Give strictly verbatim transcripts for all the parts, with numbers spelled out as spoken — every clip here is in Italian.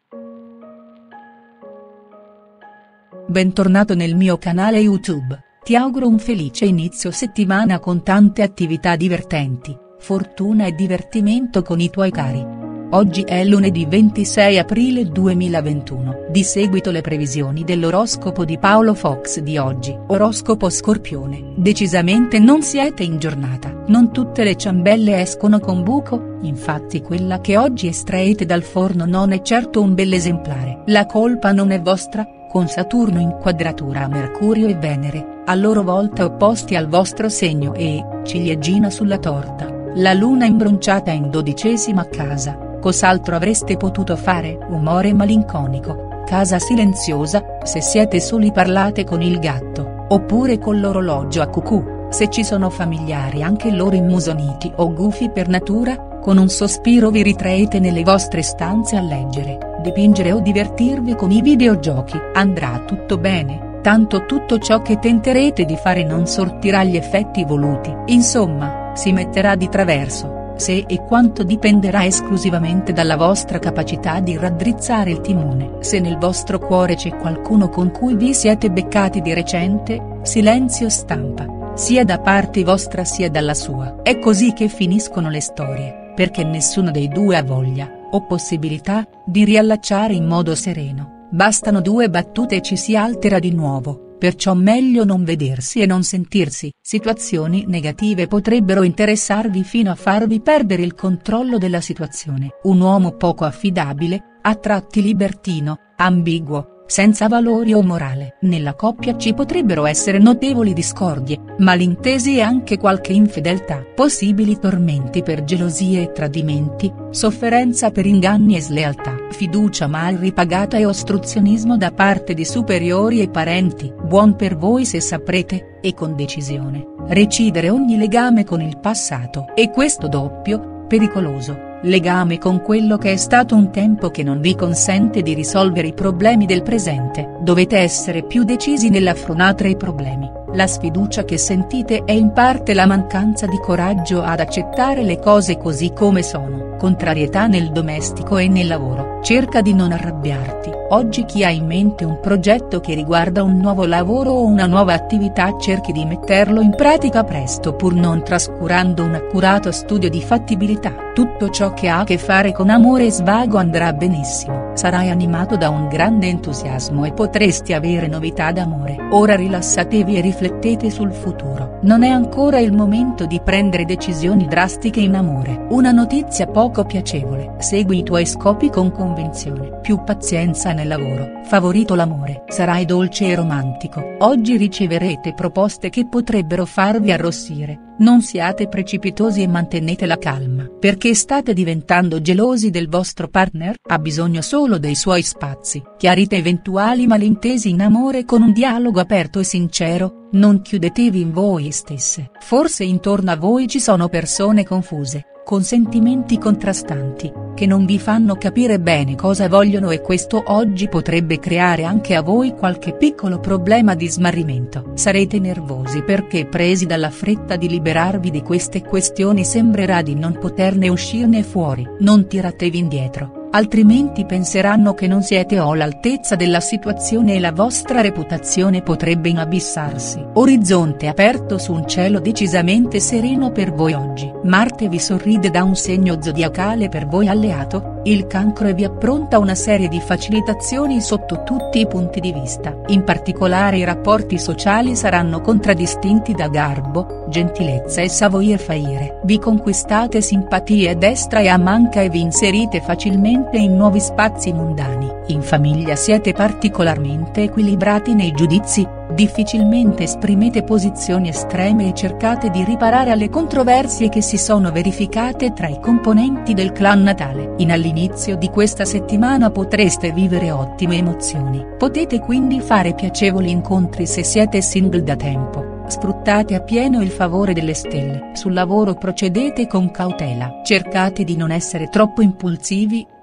Bentornato nel mio canale YouTube, ti auguro un felice inizio settimana con tante attività divertenti, fortuna e divertimento con i tuoi cari. Oggi è lunedì ventisei aprile duemilaventuno, di seguito le previsioni dell'oroscopo di Paolo Fox di oggi. Oroscopo Scorpione: decisamente non siete in giornata, non tutte le ciambelle escono con buco, infatti quella che oggi estraete dal forno non è certo un bell'esemplare. La colpa non è vostra, con Saturno in quadratura a Mercurio e Venere, a loro volta opposti al vostro segno e, ciliegina sulla torta, la luna imbronciata in dodicesima casa. Cos'altro avreste potuto fare? Umore malinconico, casa silenziosa, se siete soli parlate con il gatto, oppure con l'orologio a cucù, se ci sono familiari anche loro immusoniti o gufi per natura, con un sospiro vi ritraete nelle vostre stanze a leggere, dipingere o divertirvi con i videogiochi. Andrà tutto bene, tanto tutto ciò che tenterete di fare non sortirà gli effetti voluti. Insomma, si metterà di traverso. Se e quanto dipenderà esclusivamente dalla vostra capacità di raddrizzare il timone. Se nel vostro cuore c'è qualcuno con cui vi siete beccati di recente, silenzio stampa, sia da parte vostra sia dalla sua. È così che finiscono le storie, perché nessuno dei due ha voglia, o possibilità, di riallacciare in modo sereno. Bastano due battute e ci si altera di nuovo. Perciò meglio non vedersi e non sentirsi. Situazioni negative potrebbero interessarvi fino a farvi perdere il controllo della situazione. Un uomo poco affidabile, a tratti libertino, ambiguo, senza valori o morale. Nella coppia ci potrebbero essere notevoli discordie, malintesi e anche qualche infedeltà. Possibili tormenti per gelosie e tradimenti, sofferenza per inganni e slealtà. Fiducia mal ripagata e ostruzionismo da parte di superiori e parenti. Buon per voi se saprete, e con decisione, recidere ogni legame con il passato. E questo doppio, pericoloso, legame con quello che è stato un tempo che non vi consente di risolvere i problemi del presente. Dovete essere più decisi nell'affrontare i problemi. La sfiducia che sentite è in parte la mancanza di coraggio ad accettare le cose così come sono. Contrarietà nel domestico e nel lavoro. Cerca di non arrabbiarti. Oggi chi ha in mente un progetto che riguarda un nuovo lavoro o una nuova attività cerchi di metterlo in pratica presto pur non trascurando un accurato studio di fattibilità. Tutto ciò che ha a che fare con amore e svago andrà benissimo. Sarai animato da un grande entusiasmo e potresti avere novità d'amore. Ora rilassatevi e riflettete sul futuro. Non è ancora il momento di prendere decisioni drastiche in amore. Una notizia poco piacevole. Segui i tuoi scopi con convinzione. Più pazienza nel lavoro. Favorito l'amore. Sarai dolce e romantico. Oggi riceverete proposte che potrebbero farvi arrossire. Non siate precipitosi e mantenete la calma. Perché state diventando gelosi del vostro partner? Ha bisogno solo dei suoi spazi. Chiarite eventuali malintesi in amore con un dialogo aperto e sincero, non chiudetevi in voi stesse. Forse intorno a voi ci sono persone confuse, con sentimenti contrastanti, che non vi fanno capire bene cosa vogliono e questo oggi potrebbe creare anche a voi qualche piccolo problema di smarrimento. Sarete nervosi perché presi dalla fretta di liberarvi di queste questioni sembrerà di non poterne uscirne fuori. Non tiratevi indietro, altrimenti penseranno che non siete all'altezza della situazione e la vostra reputazione potrebbe inabissarsi. Orizzonte aperto su un cielo decisamente sereno per voi oggi. Marte vi sorride da un segno zodiacale per voi alleato, il Cancro, e vi appronta una serie di facilitazioni sotto tutti i punti di vista. In particolare i rapporti sociali saranno contraddistinti da garbo, gentilezza e savoir faire. Vi conquistate simpatie a destra e a manca e vi inserite facilmente in nuovi spazi mondani. In famiglia siete particolarmente equilibrati nei giudizi, difficilmente esprimete posizioni estreme e cercate di riparare alle controversie che si sono verificate tra i componenti del clan natale. In all'inizio di questa settimana potreste vivere ottime emozioni. Potete quindi fare piacevoli incontri se siete single da tempo. Sfruttate appieno il favore delle stelle. Sul lavoro procedete con cautela. Cercate di non essere troppo impulsivi,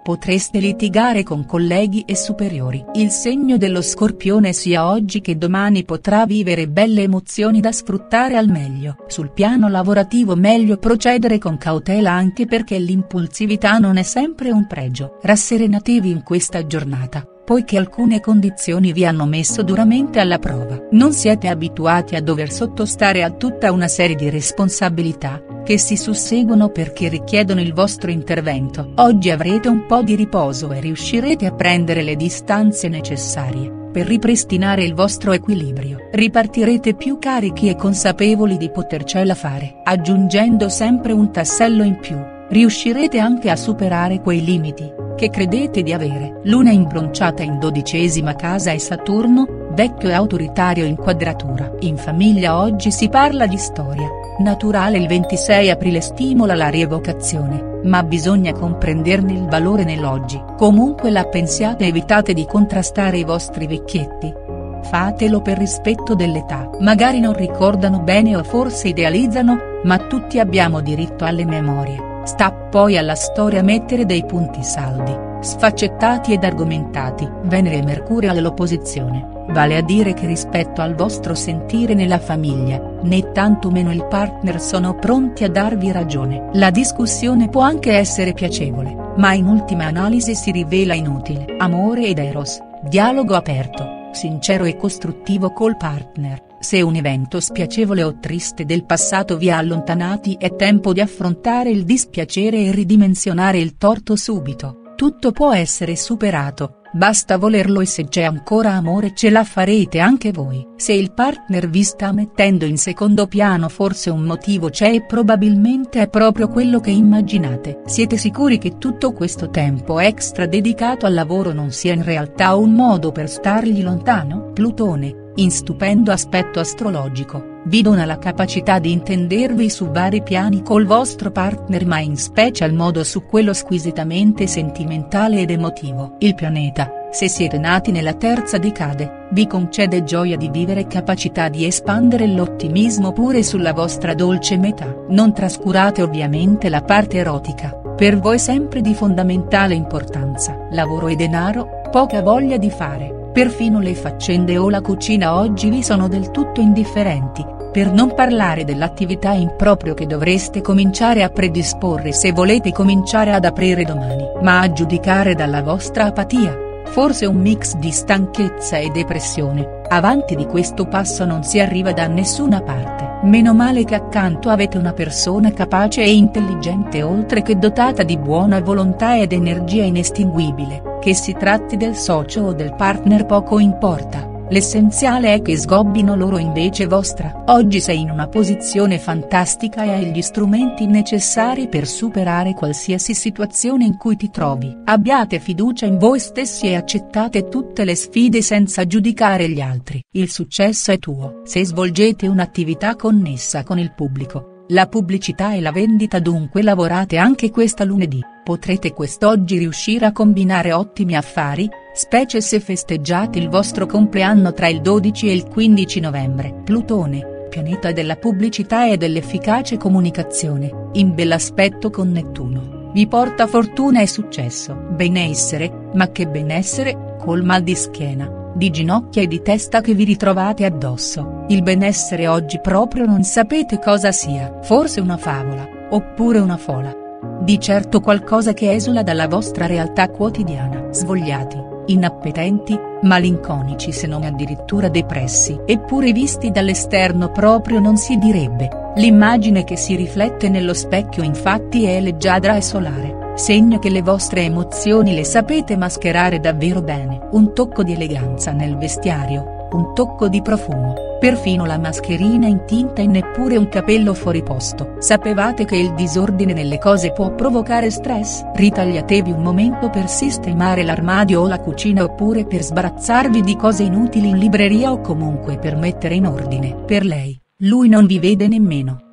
Potreste litigare con colleghi e superiori. Il segno dello Scorpione sia oggi che domani potrà vivere belle emozioni da sfruttare al meglio. Sul piano lavorativo meglio procedere con cautela anche perché l'impulsività non è sempre un pregio. Rasserenatevi in questa giornata, poiché alcune condizioni vi hanno messo duramente alla prova. Non siete abituati a dover sottostare a tutta una serie di responsabilità, che si susseguono perché richiedono il vostro intervento. Oggi avrete un po' di riposo e riuscirete a prendere le distanze necessarie, per ripristinare il vostro equilibrio. Ripartirete più carichi e consapevoli di potercela fare. Aggiungendo sempre un tassello in più, riuscirete anche a superare quei limiti, che credete di avere. Luna imbronciata in dodicesima casa e Saturno, vecchio e autoritario in quadratura. In famiglia oggi si parla di storia. Naturale il ventisei aprile stimola la rievocazione, ma bisogna comprenderne il valore nell'oggi. Comunque la pensiate, evitate di contrastare i vostri vecchietti. Fatelo per rispetto dell'età. Magari non ricordano bene o forse idealizzano, ma tutti abbiamo diritto alle memorie. Sta poi alla storia mettere dei punti saldi, sfaccettati ed argomentati. Venere e Mercurio all'opposizione, vale a dire che rispetto al vostro sentire nella famiglia, né tantomeno il partner sono pronti a darvi ragione. La discussione può anche essere piacevole, ma in ultima analisi si rivela inutile. Amore ed Eros, dialogo aperto, sincero e costruttivo col partner. Se un evento spiacevole o triste del passato vi ha allontanati, è tempo di affrontare il dispiacere e ridimensionare il torto subito. Tutto può essere superato, basta volerlo, e se c'è ancora amore ce la farete anche voi. Se il partner vi sta mettendo in secondo piano, forse un motivo c'è e probabilmente è proprio quello che immaginate. Siete sicuri che tutto questo tempo extra dedicato al lavoro non sia in realtà un modo per stargli lontano? Plutone, in stupendo aspetto astrologico, vi dona la capacità di intendervi su vari piani col vostro partner, ma in special modo su quello squisitamente sentimentale ed emotivo. Il pianeta, se siete nati nella terza decade, vi concede gioia di vivere e capacità di espandere l'ottimismo pure sulla vostra dolce metà. Non trascurate ovviamente la parte erotica, per voi sempre di fondamentale importanza. Lavoro e denaro, poca voglia di fare. Perfino le faccende o la cucina oggi vi sono del tutto indifferenti, per non parlare dell'attività in proprio che dovreste cominciare a predisporre se volete cominciare ad aprire domani. Ma a giudicare dalla vostra apatia, forse un mix di stanchezza e depressione, avanti di questo passo non si arriva da nessuna parte. Meno male che accanto avete una persona capace e intelligente, oltre che dotata di buona volontà ed energia inestinguibile. Che si tratti del socio o del partner poco importa, l'essenziale è che sgobbino loro invece vostra. Oggi sei in una posizione fantastica e hai gli strumenti necessari per superare qualsiasi situazione in cui ti trovi. Abbiate fiducia in voi stessi e accettate tutte le sfide senza giudicare gli altri. Il successo è tuo. Se svolgete un'attività connessa con il pubblico, la pubblicità e la vendita, dunque lavorate anche questa lunedì. Potrete quest'oggi riuscire a combinare ottimi affari, specie se festeggiate il vostro compleanno tra il dodici e il quindici novembre. Plutone, pianeta della pubblicità e dell'efficace comunicazione, in bell'aspetto con Nettuno, vi porta fortuna e successo. Benessere, ma che benessere, col mal di schiena, di ginocchia e di testa che vi ritrovate addosso. Il benessere oggi proprio non sapete cosa sia. Forse una favola, oppure una fola. Di certo qualcosa che esula dalla vostra realtà quotidiana. Svogliati, inappetenti, malinconici se non addirittura depressi. Eppure visti dall'esterno proprio non si direbbe. L'immagine che si riflette nello specchio infatti è leggiadra e solare, segno che le vostre emozioni le sapete mascherare davvero bene. Un tocco di eleganza nel vestiario, un tocco di profumo, perfino la mascherina in tinta e neppure un capello fuori posto. Sapevate che il disordine nelle cose può provocare stress? Ritagliatevi un momento per sistemare l'armadio o la cucina, oppure per sbarazzarvi di cose inutili in libreria, o comunque per mettere in ordine. Per lei, lui non vi vede nemmeno,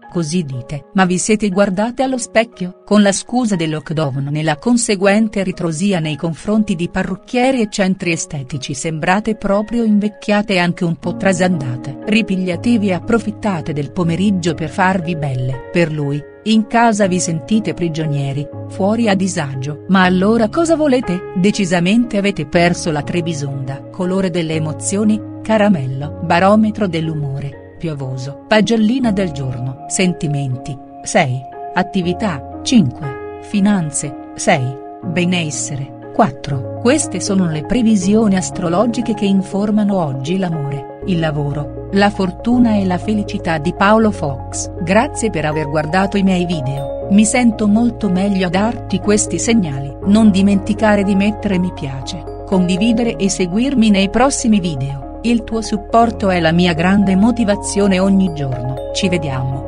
Così dite. Ma vi siete guardate allo specchio? Con la scusa del lockdown e la conseguente ritrosia nei confronti di parrucchieri e centri estetici sembrate proprio invecchiate e anche un po' trasandate. Ripigliatevi e approfittate del pomeriggio per farvi belle. Per lui, in casa vi sentite prigionieri, fuori a disagio. Ma allora cosa volete? Decisamente avete perso la Trebisonda. Colore delle emozioni, caramello. Barometro dell'umore, piovoso. Pagellina del giorno. Sentimenti, sei. Attività, cinque. Finanze, sei. Benessere, quattro. Queste sono le previsioni astrologiche che informano oggi l'amore, il lavoro, la fortuna e la felicità di Paolo Fox. Grazie per aver guardato i miei video, mi sento molto meglio a darti questi segnali. Non dimenticare di mettere mi piace, condividere e seguirmi nei prossimi video, il tuo supporto è la mia grande motivazione ogni giorno. Ci vediamo.